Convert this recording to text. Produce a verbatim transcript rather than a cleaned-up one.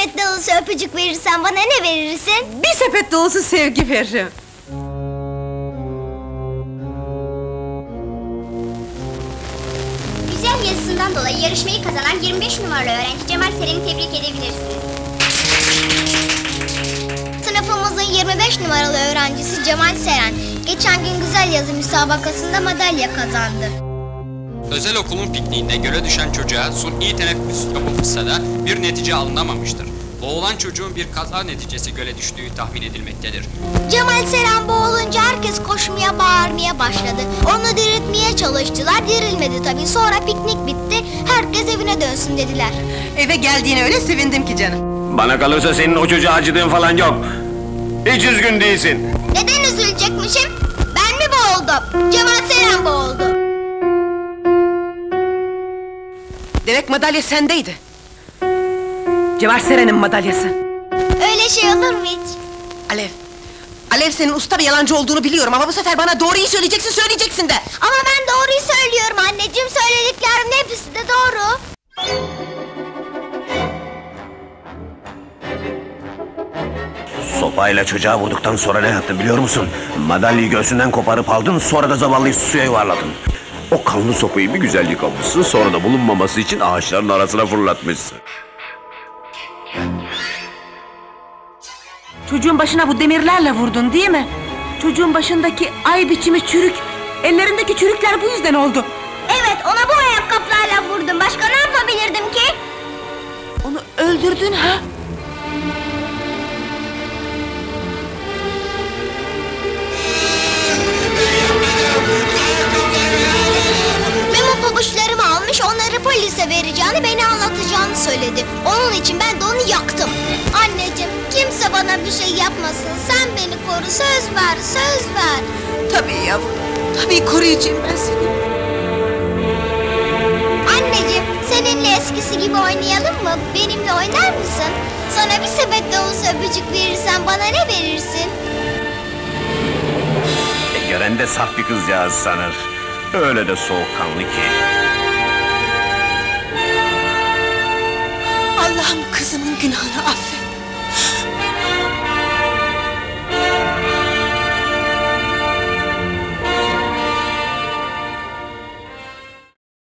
sepet dolusu öpücük verirsen bana ne verirsin? Bir sepet dolusu sevgi veririm. Güzel yazısından dolayı yarışmayı kazanan yirmi beş numaralı öğrenci Cemal Seren'i tebrik edebilirsiniz. Sınıfımızın yirmi beş numaralı öğrencisi Cemal Seren, geçen gün güzel yazı müsabakasında madalya kazandı. Özel okulun pikniğinde göle düşen çocuğa suni teneffüs yapılmışsa da bir netice alınamamıştır. Boğulan çocuğun bir kaza neticesi göle düştüğü tahmin edilmektedir. Cemal Seren boğulunca herkes koşmaya, bağırmaya başladı. Onu diriltmeye çalıştılar, dirilmedi tabii. Sonra piknik bitti, herkes evine dönsün dediler. Eve geldiğine öyle sevindim ki canım. Bana kalırsa senin o çocuğa acıdığın falan yok. Hiç üzgün değilsin. Neden üzülecekmişim? Ben mi boğuldum? Cemal Seren boğuldu. Demek madalya sendeydi. Cemal Seren'in madalyası. Öyle şey olur mu hiç? Alev, Alev senin usta bir yalancı olduğunu biliyorum ama bu sefer bana doğruyu söyleyeceksin, söyleyeceksin de! Ama ben doğruyu söylüyorum anneciğim, söylediklerimin hepsi de doğru. Sopayla çocuğa vurduktan sonra ne yaptın biliyor musun? Madalyayı göğsünden koparıp aldın, sonra da zavallıyı suya yuvarladın. O kanlı sopayı bir güzel yıkamışsın, sonra da bulunmaması için ağaçların arasına fırlatmışsın. Çocuğun başına bu demirlerle vurdun değil mi? Çocuğun başındaki ay biçimi çürük, ellerindeki çürükler bu yüzden oldu. Evet, ona bu ayakkabılarla vurdum, başka ne yapabilirdim ki? Onu öldürdün ha? Memo pabuçlarımı almış, onları polise vereceğini, beni anlatacağını söyledi. Onun için ben de onu yaktım. Anneciğim, kimse bana bir şey yapmasın, sen beni koru, söz ver, söz ver. Tabii yavrum, tabii koruyacağım ben seni. Anneciğim, seninle eskisi gibi oynayalım mı? Benimle oynar mısın? Sana bir sepet dolusu öpücük verirsem bana ne verirsin? E, gören de saf bir kızcağız sanır. Öyle de soğukkanlı ki. Allah'ım kızımın günahını affet.